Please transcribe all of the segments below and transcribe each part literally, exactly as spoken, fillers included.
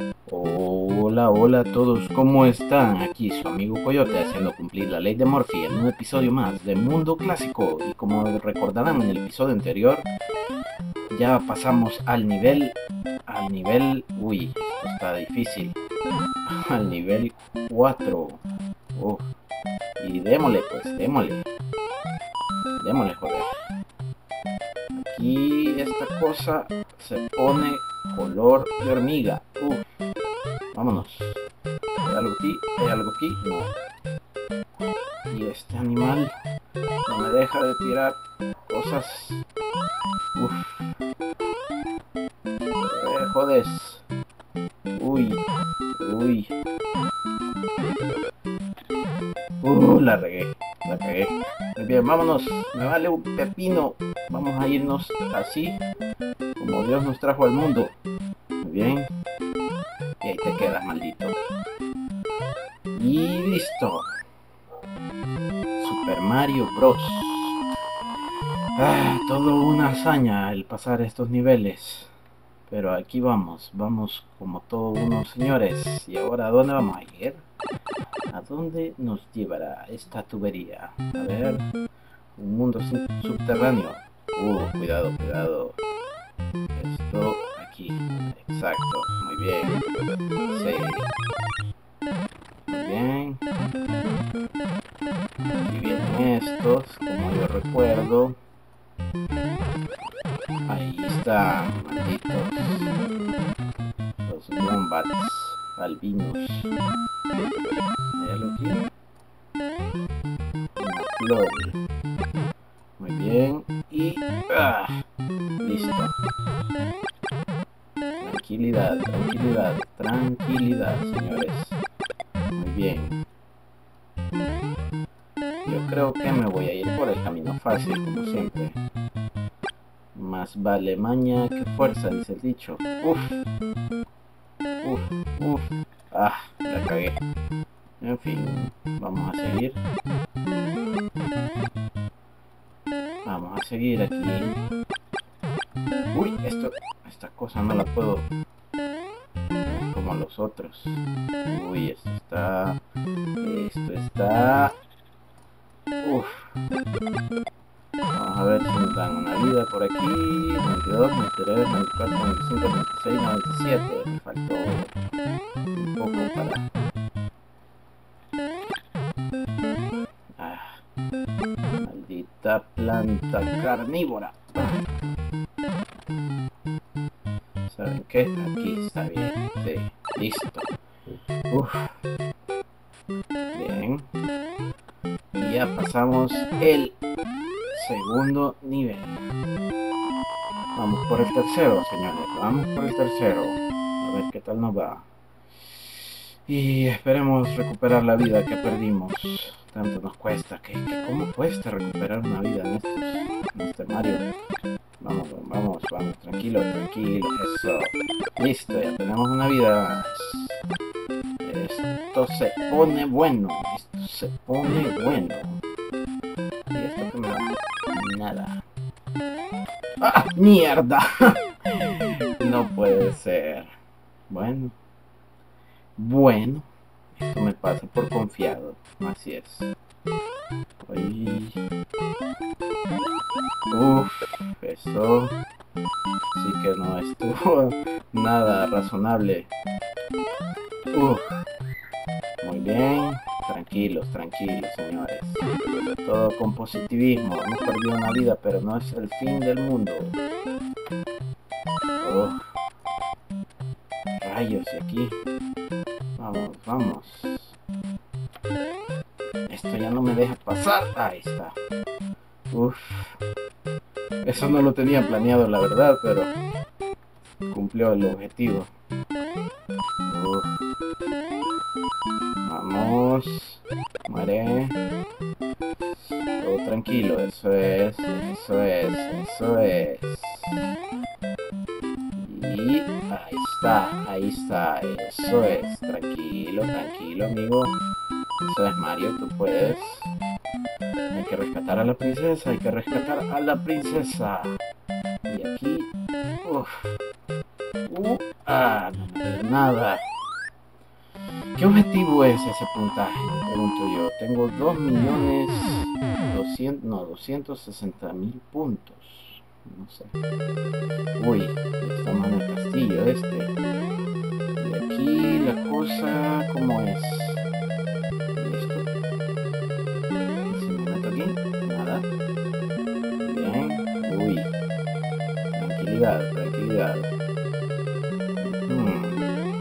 Hola, hola a todos, ¿cómo están? Aquí su amigo Coyote haciendo cumplir la ley de Murphy en un episodio más de Mundo Clásico. Y como recordarán en el episodio anterior, ya pasamos al nivel, al nivel, uy, esto está difícil, al nivel cuatro. Uf, y démosle pues, démosle, démosle joder. Aquí esta cosa se pone color de hormiga. Uf, vámonos. ¿Hay algo aquí? ¿Hay algo aquí? No. Y este animal no me deja de tirar cosas. Uf. Eh, jodes. Uy. Uy. Uh, la regué. La cagué. Muy bien, vámonos. Me vale un pepino. Vamos a irnos así como Dios nos trajo al mundo. Muy bien. Y ahí te quedas, maldito. Y listo. Super Mario Bros. Ah, todo una hazaña el pasar estos niveles. Pero aquí vamos, vamos como todos unos señores. ¿Y ahora a dónde vamos a ir? ¿A dónde nos llevará esta tubería? A ver, un mundo subterráneo. Uh, cuidado, cuidado. Esto aquí, exacto, muy bien. Sí. Muy bien. Aquí vienen estos, como yo recuerdo. Ahí está, malditos. Los wombats albinos. Míralo aquí. Una flor. Muy bien. Y... ¡ah! Listo. Tranquilidad, tranquilidad, tranquilidad, señores. Muy bien. Yo creo que me voy a ir por el camino fácil, como siempre. Más vale maña que fuerza, dice el dicho. Uf. Uf, uf. Ah, la cagué. En fin, vamos a seguir. Vamos a seguir aquí. Uy, esto, esta cosa no la puedo. Como los otros. Uy, esto está. Esto está. Uf. Vamos a ver si nos dan una vida por aquí. veintidós, veintitrés, veinticuatro, veinticinco, veintiséis, noventa y siete. Me faltó un poco para... Ah, maldita planta carnívora. ¿Saben qué? Aquí está bien. Sí, listo. Uf. Bien. Y ya pasamos el segundo nivel. Vamos por el tercero, señores. Vamos por el tercero. A ver qué tal nos va. Y esperemos recuperar la vida que perdimos. Tanto nos cuesta. que, que ¿Cómo cuesta recuperar una vida en, estos, en este Mario? Vamos, vamos, vamos. Tranquilo, tranquilo. Eso. Listo, ya tenemos una vida. Esto se pone bueno. Esto se pone bueno. ¿Y esto que me da? Nada. ¡Ah! ¡Mierda! No puede ser. Bueno. Bueno. Esto me pasa por confiado. Así es. Uy. Uf. Eso sí que no estuvo nada razonable. Uf. Muy bien. Tranquilos, tranquilos, señores. Todo con positivismo. Hemos perdido una vida, pero no es el fin del mundo. Oh. Rayos, y aquí. Vamos, vamos. Esto ya no me deja pasar. Ahí está. Uf. Eso no lo tenía planeado, la verdad, pero cumplió el objetivo. Uf. Vamos. Muere. Todo tranquilo, eso es, eso es, eso es. Y ahí está, ahí está, eso es. Tranquilo, tranquilo, amigo. Eso es, Mario, tú puedes. Hay que rescatar a la princesa, hay que rescatar a la princesa. Y aquí, uff. Uh, ah, no me da nada. ¿Qué objetivo es ese puntaje? Me pregunto yo. Tengo dos millones doscientos, no, doscientos sesenta mil puntos. No sé. Uy, estamos en el castillo este. Y aquí la cosa, ¿cómo es? ¿Y esto? ¿Y si me meto aquí? Nada. Bien. Uy. Tranquilidad, tranquilidad. Hmm.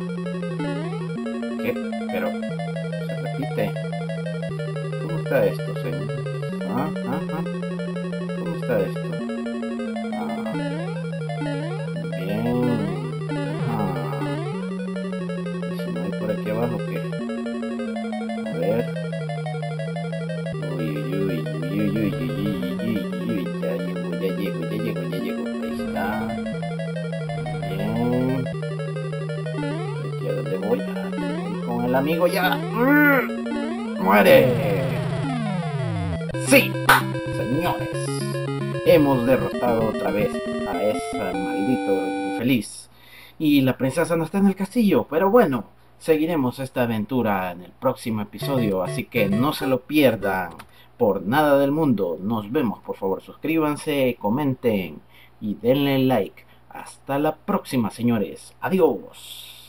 ¿Qué? Pero se repite. ¿Cómo está esto, señor? Ah, ah, ah. ¿Cómo está esto? Ah, bien. Ajá. ¿Y si me voy por aquí abajo, qué? A ver. Uy, uy, uy, uy, uy, uy, uy, uy, uy, uy, ya llego, ya llego, ya llego, ya llego. Ahí está. Bien. ¿Y aquí a dónde voy? Ah, aquí voy con el amigo ya. ¡Muere! ¡Sí! Señores, hemos derrotado otra vez a ese maldito infeliz. Y la princesa no está en el castillo, pero bueno, seguiremos esta aventura en el próximo episodio, así que no se lo pierdan por nada del mundo. Nos vemos, por favor, suscríbanse, comenten y denle like. Hasta la próxima, señores. Adiós.